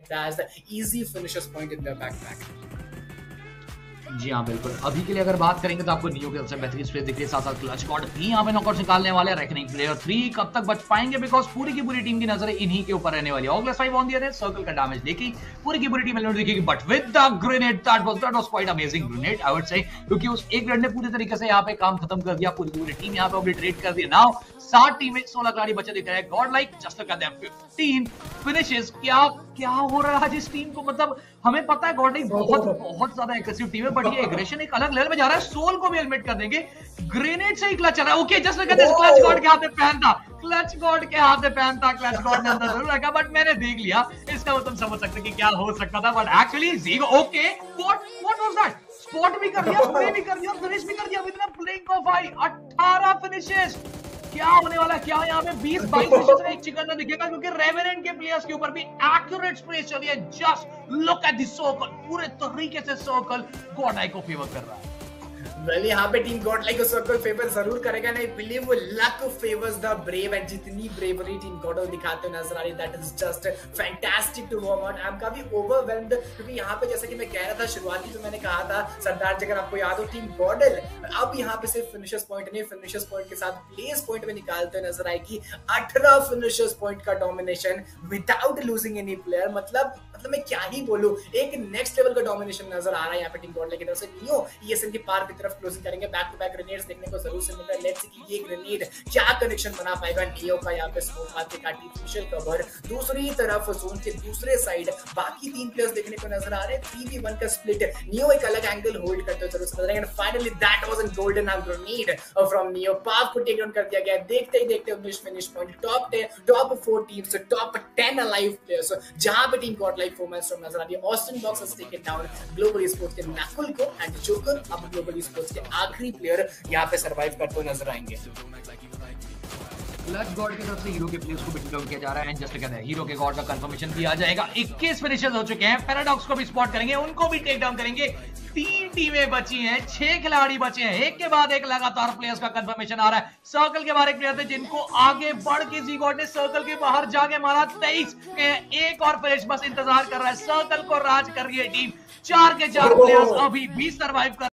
it as the easy finishes point in their backpack. जी हाँ बिल्कुल। अभी के लिए अगर बात करेंगे तो आपको नियो के सबसे बेहतरीन स्पेस दिख रही है, साथ साथ क्लच गॉड भी यहाँ पे नॉकआउट निकालने वाले हैं। रेकनिंग प्लेयर 3 कब तक बच पाएंगे, बिकॉज पूरी की पूरी टीम की नजर इन्हीं के ऊपर रहने वाली है। ऑगलेस 5 ऑन द अदर, सर्कल का डैमेज देखी, पूरी की पूरी टीम एलिमिनेट दिखेगी, but with the grenade that was quite amazing grenade I would say, क्योंकि उस एक ग्रेनेड ने पूरी तरीके से यहाँ पे काम खत्म कर दिया, पूरी की पूरी टीम यहाँ पे ऑब्लिटरेट कर दी। नाउ 7 टीमें 16 खिलाड़ी बचे दिख रहे हैं। God like just look at them 15 finishes. क्या हो रहा है आज इस टीम को, मतलब हमें पता है गॉड लाइक बहुत ज्यादा एग्रेसिव टीम है, बट ये एग्रेशन एक अलग लेवल में जा रहा है। सोल को भी हेलमेट कर देंगे, ग्रेनेड से ही क्लच चल रहा है। Okay just look at this, clutch god के हाथ में पैन था, क्लच गॉड के हाथ में पैन था, क्लच गॉड ने अंदर जरूर रखा, बट मैंने देख लिया। इसका वो तुम समझ सकते कि क्या हो सकता था, बट एक्चुअली जीगो okay what was that, spot भी कर दिया, प्ले भी कर दिया, फिनिश भी कर दिया with the blink of eye. 18 finishes. क्या होने वाला है, क्या यहाँ पे 20-22 फिनिशेस में एक चिकन दिखेगा, क्योंकि रेवेनेंट के प्लेयर्स के ऊपर भी एक्यूरेट स्पेस चली है। Just look at the circle, पूरे तरीके से सर्कल गॉड आई को फेवर कर रहा है। Well, यहाँ पे team god like circle favour जरूर करेगा, नहीं बिलीव वो luck favours the brave, and जितनी ब्रेवरी टीम गॉड दिखाते हुए नजर आ रही, that is just fantastic to watch out. I am काफी ओवरवेल्म्ड, क्योंकि यहाँ पे जैसे कि मैं कह रहा था शुरुआती में, मैंने कहा था सरदार जी, अगर आपको याद हो, टीम गॉडल अब यहाँ पे सिर्फ फिनिशर्स पॉइंट नहीं, फिनिशर्स पॉइंट के साथ प्लेस पॉइंट में निकालते हुए नजर आएगी। 18 फिनिशर्स पॉइंट का domination without losing any player, मतलब मैं क्या ही बोलूं, एक नेक्स्ट लेवल का डोमिनेशन नजर आ रहा है यहाँ पे टीम गॉड लाइक की तरफ से। नियो ईएसएल की पार की तरफ क्लोजिंग करेंगे, बैक टू बैक ग्रेनेड्स देखने को जरूर से मिल रहा है। लेट्स सी कि ये ग्रेनेड क्या कनेक्शन बना पाएगा नियो का, यहाँ पे स्मोक मार के आर्टिफिशियल कवर। दूसरी तरफ जोन के दूसरे साइड बाकी 3 प्लेयर्स देखने को नजर आ रहे हैं, 3v1 का स्प्लिट। नियो एक अलग एंगल होल्ड करते हुए जरूर से नजर आएंगे, and finally that was a golden grenade from Neo. पाव को टेक डाउन कर दिया गया। देखते ही देखते 19 finish point, top 4 teams, top 10 alive players, जहां पे टीम गॉड लाइक 4 मैच नजर आ रही है। Austin box has taken down Global Sports के नकुल को, एंड जोकर अब ग्लोबल स्पोर्ट्स के आखिरी प्लेयर यहाँ पे सरवाइव करते हुए नजर आएंगे। क्लच गॉड की तरफ से हीरो के प्लेयर्स को भी टेक डाउन किया जा रहा है, एंड जस्ट कहते हैं हीरो के गॉड का कंफर्मेशन दिया जाएगा। 21 फिनिशर्स हो चुके हैं, पैराडॉक्स को भी स्पॉट करेंगे, उनको भी टेक डाउन करेंगे। 3 टीमें बची हैं, 6 खिलाड़ी बचे हैं, एक के बाद एक लगातार प्लेयर्स का कंफर्मेशन आ रहा है। सर्कल के बाहर एक प्लेयर थे जिनको आगे बढ़ के जी गॉड ने सर्कल के बाहर जाके मारा। 23 एक और फिनिश बस इंतजार कर रहा है, सर्कल को राज कर रही है टीम। 4 के 4 प्लेयर्स अभी भी सर्वाइव कर